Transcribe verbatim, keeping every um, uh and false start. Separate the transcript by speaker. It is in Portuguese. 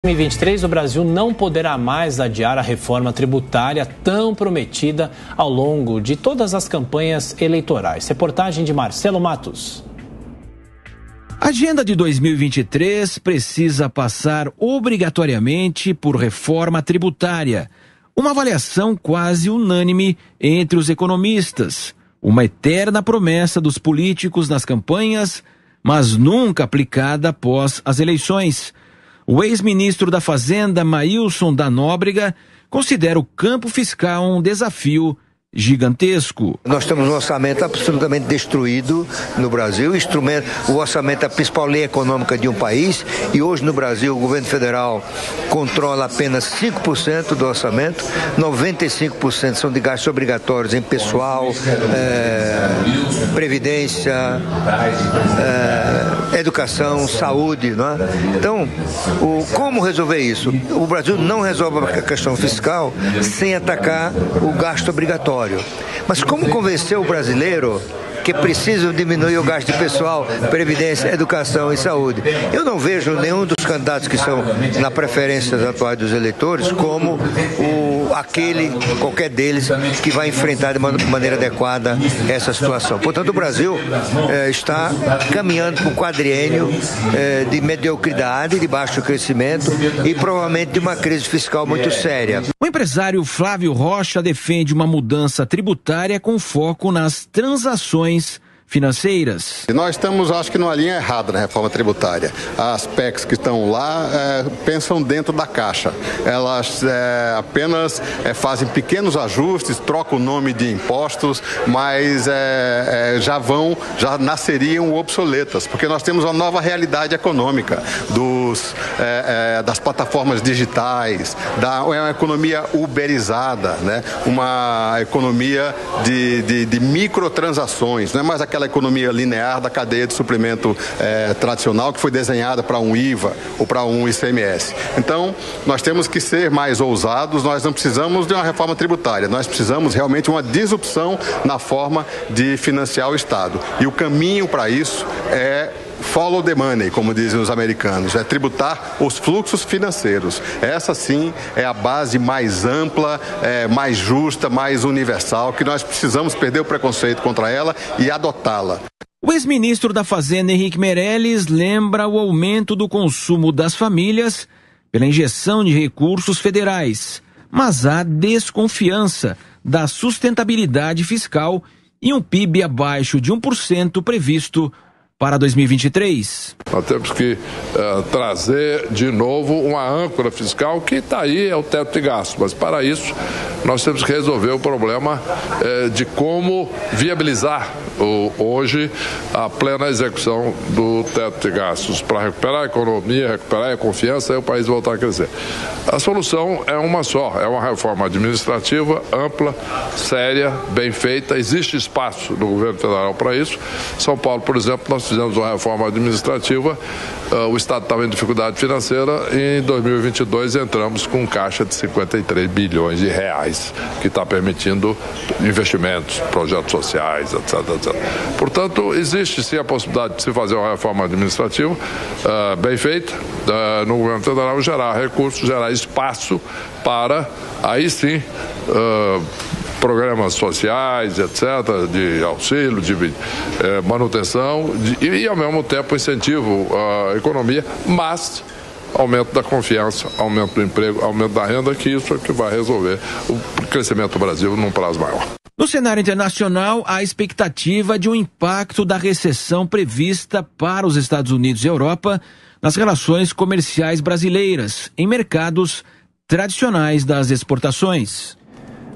Speaker 1: Em dois mil e vinte e três, o Brasil não poderá mais adiar a reforma tributária tão prometida ao longo de todas as campanhas eleitorais. Reportagem de Marcelo Matos.
Speaker 2: A agenda de dois mil e vinte e três precisa passar obrigatoriamente por reforma tributária. Uma avaliação quase unânime entre os economistas. Uma eterna promessa dos políticos nas campanhas, mas nunca aplicada após as eleições. O ex-ministro da Fazenda, Maílson da Nóbrega, considera o campo fiscal um desafio gigantesco.
Speaker 3: Nós temos um orçamento absolutamente destruído no Brasil. O, instrumento, o orçamento é a principal lei econômica de um país e hoje no Brasil o governo federal controla apenas cinco por cento do orçamento, noventa e cinco por cento são de gastos obrigatórios em pessoal, é, previdência, é, educação, saúde, não é? Então, o, como resolver isso? O Brasil não resolve a questão fiscal sem atacar o gasto obrigatório. Mas como convencer o brasileiro que precisam diminuir o gasto de pessoal, previdência, educação e saúde? Eu não vejo nenhum dos candidatos que estão na preferência atual dos eleitores como o, aquele, qualquer deles, que vai enfrentar de maneira adequada essa situação. Portanto, o Brasil eh, está caminhando para um quadriênio eh, de mediocridade, de baixo crescimento e provavelmente de uma crise fiscal muito séria.
Speaker 2: O empresário Flávio Rocha defende uma mudança tributária com foco nas transações financeiras.
Speaker 4: Nós estamos, acho que, numa linha errada na reforma tributária. As P E Cs que estão lá é, pensam dentro da caixa. Elas é, apenas é, fazem pequenos ajustes, trocam o nome de impostos, mas é, é, já vão, já nasceriam obsoletas, porque nós temos uma nova realidade econômica dos, é, é, das plataformas digitais, da, é uma economia uberizada, né? Uma economia de, de, de microtransações, não é mais aquela economia linear da cadeia de suprimento eh, tradicional que foi desenhada para um I V A ou para um I C M S. Então, nós temos que ser mais ousados, nós não precisamos de uma reforma tributária, nós precisamos realmente de uma disrupção na forma de financiar o Estado. E o caminho para isso é follow the money, como dizem os americanos, é tributar os fluxos financeiros. Essa sim é a base mais ampla, é, mais justa, mais universal, que nós precisamos perder o preconceito contra ela e adotá-la.
Speaker 2: O ex-ministro da Fazenda, Henrique Meirelles, lembra o aumento do consumo das famílias pela injeção de recursos federais, mas há desconfiança da sustentabilidade fiscal e um P I B abaixo de um por cento previsto para dois mil e vinte e três.
Speaker 5: Nós temos que uh, trazer de novo uma âncora fiscal que está aí, é o teto de gastos, mas para isso nós temos que resolver o problema uh, de como viabilizar o, hoje a plena execução do teto de gastos para recuperar a economia, recuperar a confiança e o país voltar a crescer. A solução é uma só, é uma reforma administrativa ampla, séria, bem feita, existe espaço no governo federal para isso. São Paulo, por exemplo, nós fizemos uma reforma administrativa, uh, o Estado estava em dificuldade financeira e em dois mil e vinte e dois entramos com um caixa de cinquenta e três bilhões de reais, que está permitindo investimentos, projetos sociais, etc, etcétera. Portanto, existe sim a possibilidade de se fazer uma reforma administrativa uh, bem feita uh, no governo federal, gerar recursos, gerar espaço para, aí sim, uh, programas sociais, etcétera, de auxílio, de eh, manutenção de, e, e, ao mesmo tempo, incentivo à economia, mas aumento da confiança, aumento do emprego, aumento da renda, que isso é que vai resolver o crescimento do Brasil num prazo maior.
Speaker 2: No cenário internacional, há expectativa de um impacto da recessão prevista para os Estados Unidos e Europa nas relações comerciais brasileiras, em mercados tradicionais das exportações.